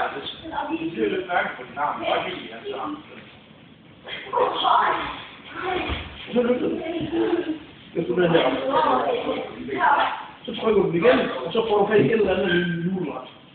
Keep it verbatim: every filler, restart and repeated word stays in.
Ja, dus natuurlijk werkt het naam Baggy en zo. يقول لنا شوف حقوق بجد شوف رفاهية إلا أن النور